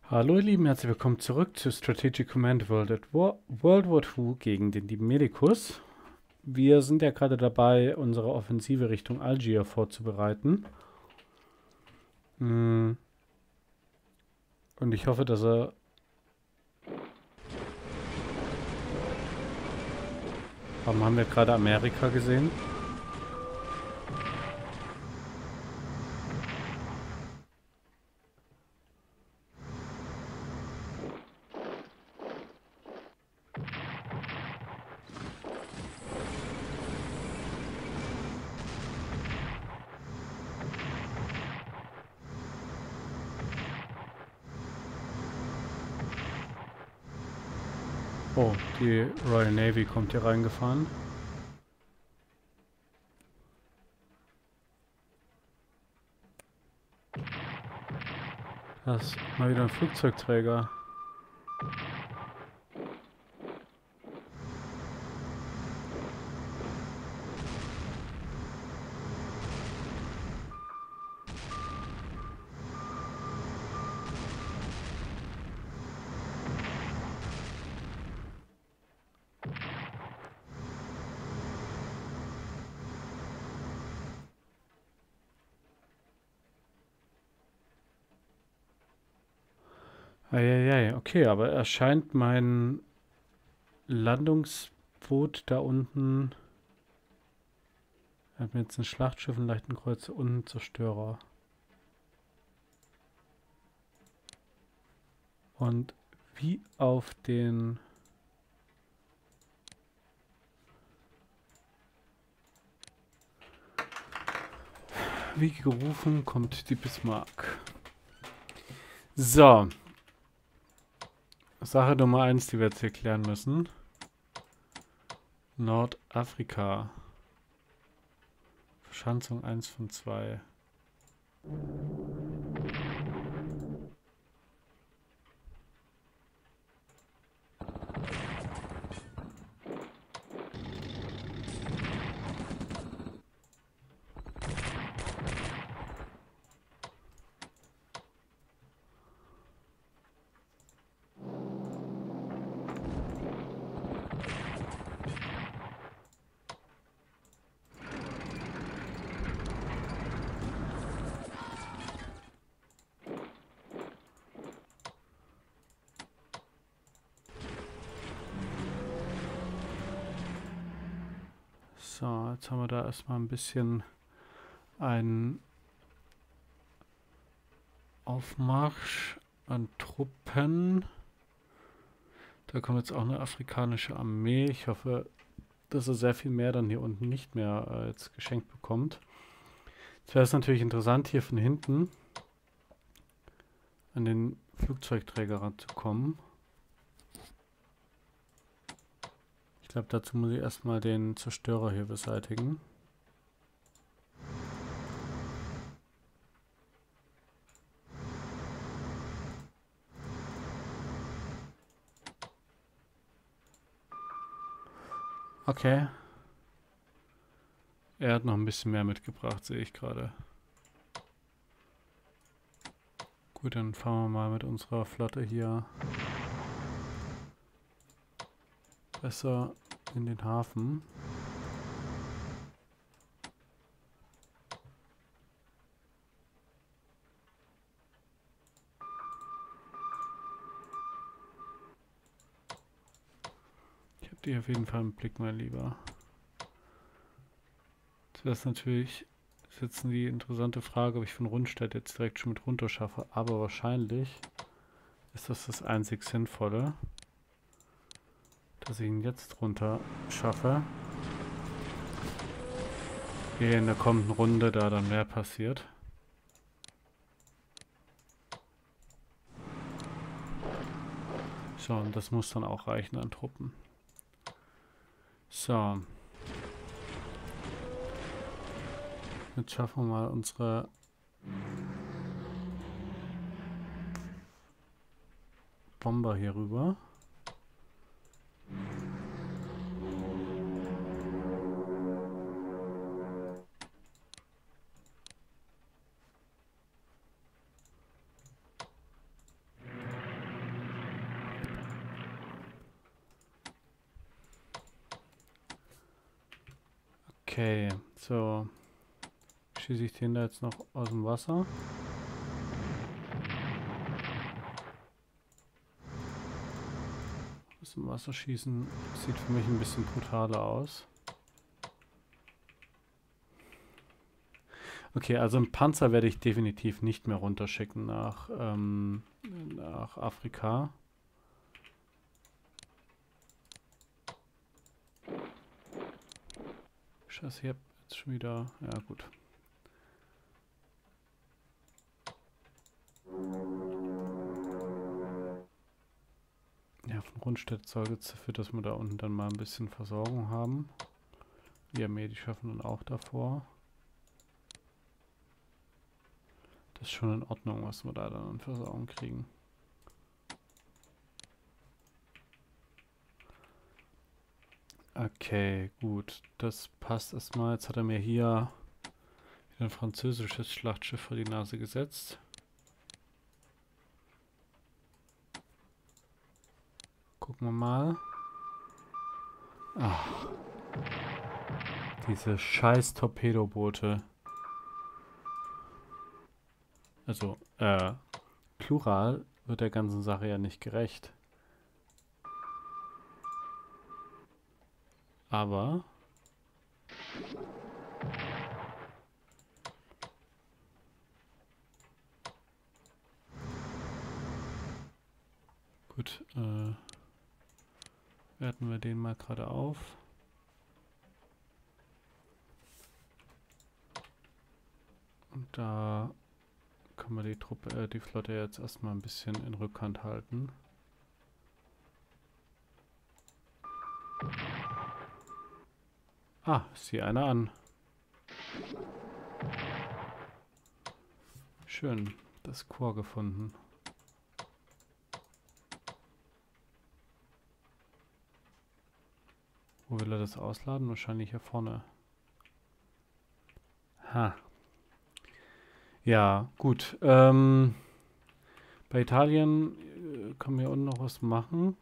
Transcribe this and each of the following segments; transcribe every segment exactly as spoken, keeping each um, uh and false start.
Hallo ihr Lieben, herzlich willkommen zurück zu Strategic Command World at War, World War zwei gegen den lieben Medikus. Wir sind ja gerade dabei, unsere Offensive Richtung Algier vorzubereiten. Mm. Und ich hoffe, dass er... Warum haben wir gerade Amerika gesehen? Oh, die Royal Navy kommt hier reingefahren. Das ist mal wieder ein Flugzeugträger. Eieiei, okay, aber erscheint mein Landungsboot da unten... Er hat mir jetzt ein Schlachtschiff, einen leichten Kreuzer und einen Zerstörer. Und wie auf den... Wie gerufen kommt die Bismarck. So. Sache Nummer eins, die wir jetzt hier klären müssen. Nordafrika. Verschanzung eins von zwei. So, jetzt haben wir da erstmal ein bisschen einen Aufmarsch an Truppen. Da kommt jetzt auch eine afrikanische Armee. Ich hoffe, dass er sehr viel mehr dann hier unten nicht mehr äh, jetzt geschenkt bekommt. Jetzt wäre es natürlich interessant, hier von hinten an den Flugzeugträger ranzukommen. Ich glaube, dazu muss ich erstmal den Zerstörer hier beseitigen. Okay. Er hat noch ein bisschen mehr mitgebracht, sehe ich gerade. Gut, dann fahren wir mal mit unserer Flotte hier besser in den Hafen. Ich habe die auf jeden Fall im Blick, mein Lieber. Jetzt wäre es natürlich, ist jetzt die interessante Frage, ob ich von Rundstedt jetzt direkt schon mit runter schaffe. Aber wahrscheinlich ist das das einzig Sinnvolle, dass ich ihn jetzt runter schaffe. Ehe in der kommenden Runde da dann mehr passiert. So, und das muss dann auch reichen an Truppen. So. Jetzt schaffen wir mal unsere Bomber hier rüber. Okay, so. Schieße ich den da jetzt noch aus dem Wasser? Aus dem Wasser schießen sieht für mich ein bisschen brutaler aus. Okay, also einen Panzer werde ich definitiv nicht mehr runterschicken nach, ähm, nach Afrika. Scheiße, ich hab jetzt schon wieder... Ja, gut. Ja, von Rundstedt sorgt jetzt dafür, dass wir da unten dann mal ein bisschen Versorgung haben. Die Armee, die schaffen dann auch davor. Das ist schon in Ordnung, was wir da dann an Versorgung kriegen. Okay, gut. Das passt erstmal. Jetzt hat er mir hier ein französisches Schlachtschiff vor die Nase gesetzt. Gucken wir mal. Ach. Diese scheiß Torpedoboote. Also, äh, Plural wird der ganzen Sache ja nicht gerecht. Aber... Gut, äh... werten wir den mal gerade auf. Und da können wir die Truppe, äh, die Flotte jetzt erstmal ein bisschen in Rückhand halten. Ah, sieh einer an. Schön, das Korps gefunden. Wo will er das ausladen? Wahrscheinlich hier vorne. Ha. Ja, gut. Ähm, bei Italien äh, können wir unten noch was machen.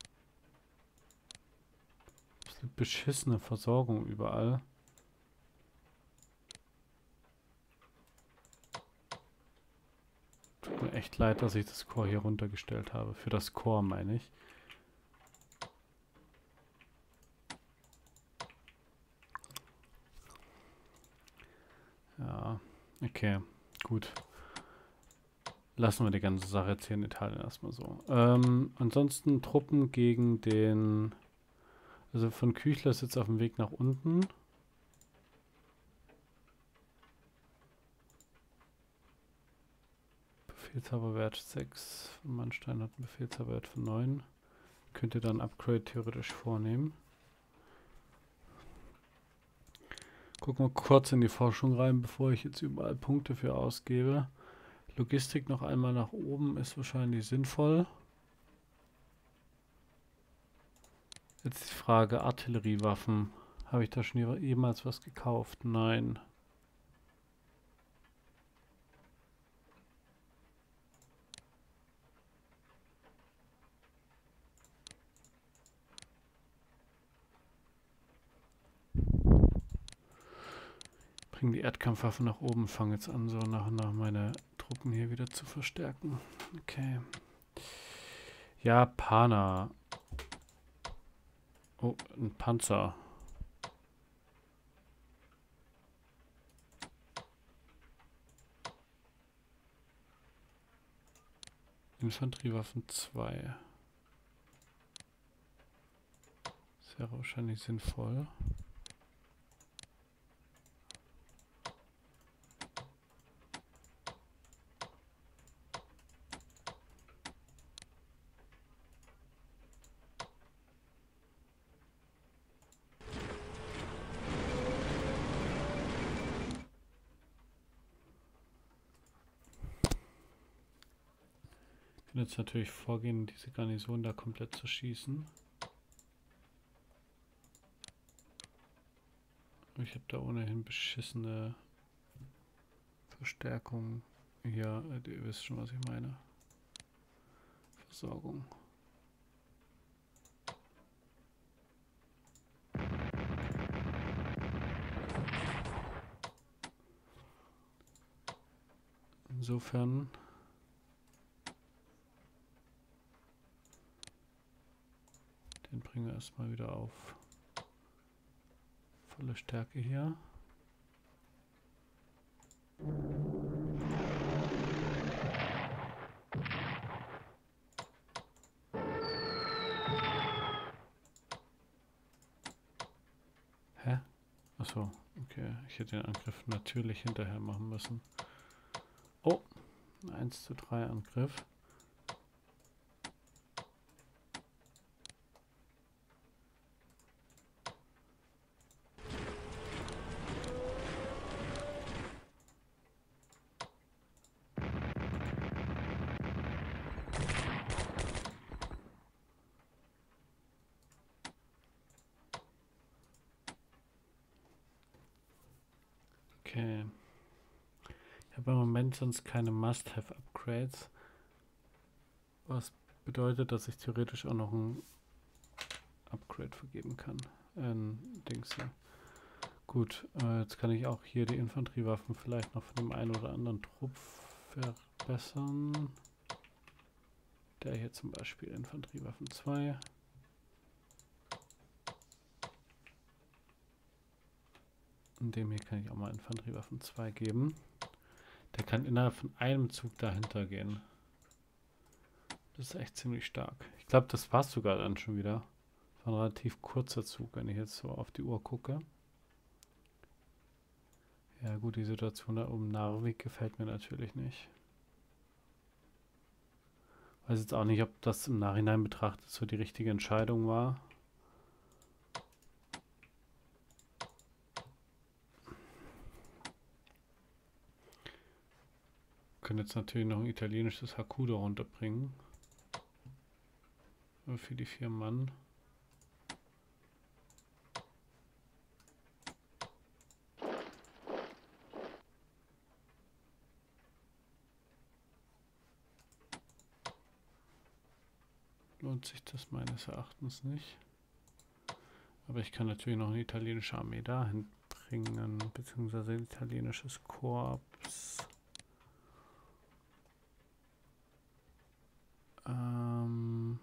Das ist eine beschissene Versorgung überall. Tut mir echt leid, dass ich das Korps hier runtergestellt habe. Für das Korps meine ich. Ja, okay, gut. Lassen wir die ganze Sache jetzt hier in Italien erstmal so. Ähm, ansonsten Truppen gegen den... Also von Küchler ist jetzt auf dem Weg nach unten. Befehlshaberwert sechs. Mannstein hat einen Befehlshaberwert von neun. Könnt ihr dann Upgrade theoretisch vornehmen. Gucken wir kurz in die Forschung rein, bevor ich jetzt überall Punkte für ausgebe. Logistik noch einmal nach oben ist wahrscheinlich sinnvoll. Jetzt die Frage, Artilleriewaffen. Habe ich da schon jemals was gekauft? Nein. Bringen die Erdkampfwaffen nach oben, fangen jetzt an, so nach und nach meine Truppen hier wieder zu verstärken. Okay. Japaner. Oh, ein Panzer. Infanteriewaffen zwei. Das wäre wahrscheinlich sinnvoll. Ich kann jetzt natürlich vorgehen, diese Garnison da komplett zu schießen. Ich habe da ohnehin beschissene Verstärkung. Hier, ihr wisst schon, was ich meine. Versorgung. Insofern den bringen wir erstmal wieder auf volle Stärke hier. Hä? Achso, okay. Ich hätte den Angriff natürlich hinterher machen müssen. Oh, ein eins zu drei Angriff. Okay. Ich habe im Moment sonst keine Must-Have-Upgrades. Was bedeutet, dass ich theoretisch auch noch ein Upgrade vergeben kann. Ein Dings hier. Gut, äh, jetzt kann ich auch hier die Infanteriewaffen vielleicht noch von dem einen oder anderen Trupp verbessern. Der hier zum Beispiel Infanteriewaffen zwei. Und dem hier kann ich auch mal Infanteriewaffen zwei geben. Der kann innerhalb von einem Zug dahinter gehen. Das ist echt ziemlich stark. Ich glaube, das war es sogar dann schon wieder. Das war ein relativ kurzer Zug, wenn ich jetzt so auf die Uhr gucke. Ja gut, die Situation da oben Narvik gefällt mir natürlich nicht. Weiß jetzt auch nicht, ob das im Nachhinein betrachtet so die richtige Entscheidung war. Wir können jetzt natürlich noch ein italienisches Hakuda runterbringen. Für die vier Mann. Lohnt sich das meines Erachtens nicht. Aber ich kann natürlich noch eine italienische Armee dahin bringen, beziehungsweise ein italienisches Korps. Ähm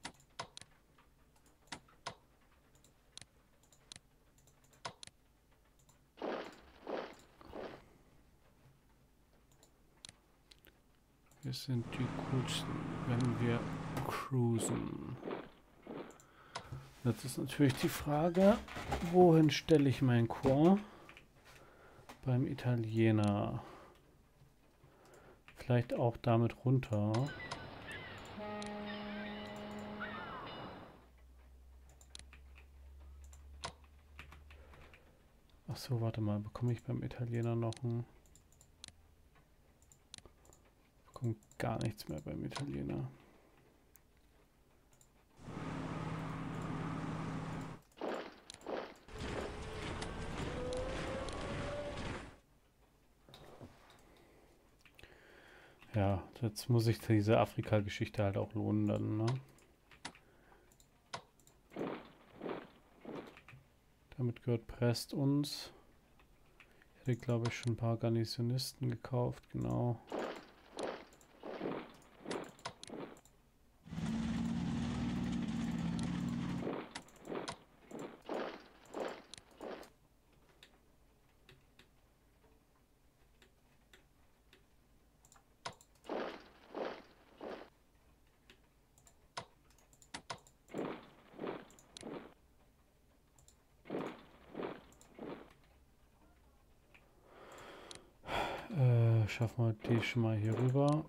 wir sind die coolsten, wenn wir cruisen. Jetzt ist natürlich die Frage, wohin stelle ich mein Korps? Beim Italiener. Vielleicht auch damit runter. Ach so, warte mal, bekomme ich beim Italiener noch ein... Bekomme gar nichts mehr beim Italiener. Ja, jetzt muss sich diese Afrika-Geschichte halt auch lohnen dann, ne? Damit gehört Brest uns. Ich hätte, glaube ich, schon ein paar Garnisonisten gekauft, genau. Schaffen wir die schon mal hier rüber.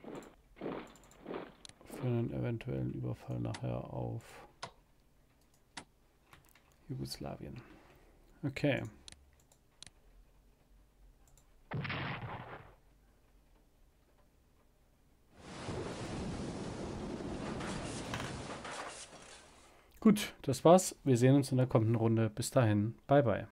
Für einen eventuellen Überfall nachher auf Jugoslawien. Okay. Gut, das war's. Wir sehen uns in der kommenden Runde. Bis dahin. Bye, bye.